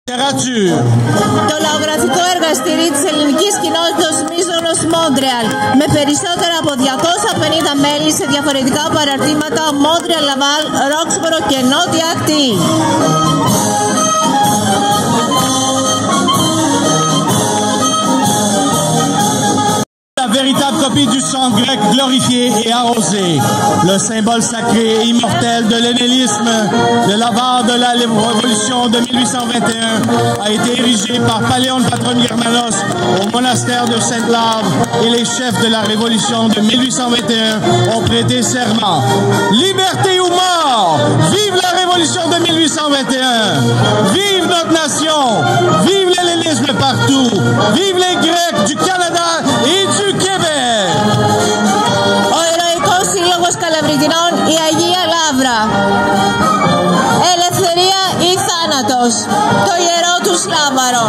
Το λαογραφικό εργαστήρι της ελληνικής κοινότητας Μίζωνος Μόντρεαλ με περισσότερα από 250 μέλη σε διαφορετικά παραρτήματα Μόντρεαλ, Λαβάλ, Ρόξμπορο και Νότια Ακτή. La véritable copie du sang grec glorifié et arrosé, le symbole sacré et immortel de l'hellénisme, de l'avare de la révolution de 1821, a été érigé par Paléon Patron Germanos au monastère de Sainte-Lave et les chefs de la révolution de 1821 ont prêté serment. Liberté ou mort! Vive la révolution de 1821! Vive notre nation! Vive l'hellénisme partout! Vive les Grecs du Canada et du Québec! Ο Ηρωικός Σύλλογος Καλαβριτινών, η Αγία Λαύρα. Ελευθερία ή θάνατος, το ιερό τους Λάβαρο.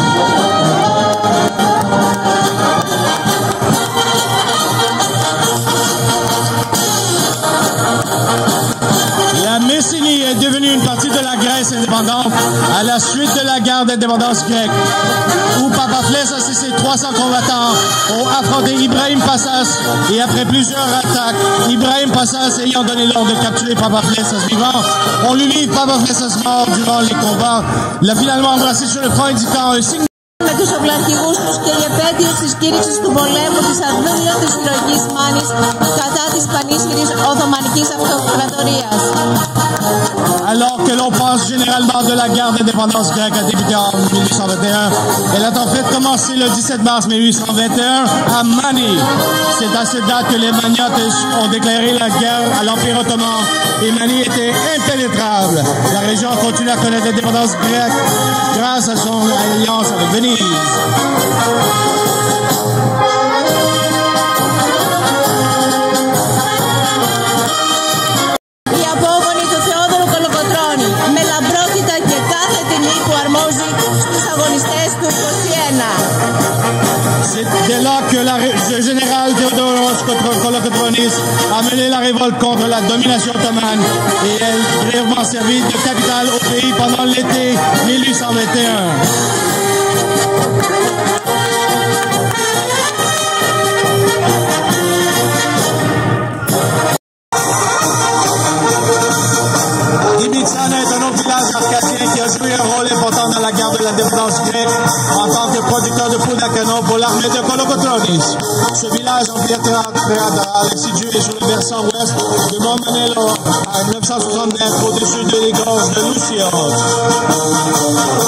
La Messénie est devenue une partie de la Grèce indépendante à la suite de la guerre d'indépendance grecque, où Papaflès et ses 300 combattants ont affronté Ibrahim Passas, et après plusieurs attaques, Ibrahim Passas ayant donné l'ordre de capturer Papaflès vivant, on lui livre Papaflès mort durant les combats, l'a finalement embrassé sur le front indiquant un signe με τους οπλαρχηγούς τους και η επέτειος της κήρυξης του πολέμου της αδύνατης ηρωικής μάνης κατά της πανίσχυρης Οθωμανικής Αυτοκρατορίας. Alors que l'on pense généralement de la guerre d'indépendance grecque a débuté en 1821, elle a en fait commencé le 17 mars 1821 à Mani. C'est à cette date que les Maniotes ont déclaré la guerre à l'Empire ottoman et Mani était impénétrable. La région continue à connaître l'indépendance grecque grâce à son alliance avec Venise. C'est dès là que le général Théodoros Kolokotronis a mené la révolte contre la domination ottomane et elle brièvement servi de capitale au pays pendant l'été 1821. Dimitsana est un autre village arcadien qui a joué un rôle important dans la guerre de l'indépendance grecque en tant que producteur de poudre à canon pour l'armée de Kolokotronis. Ce village amphithéâtral est situé sur le versant ouest de Mont Manelo à 960 mètres au-dessus des gorges de Lucios.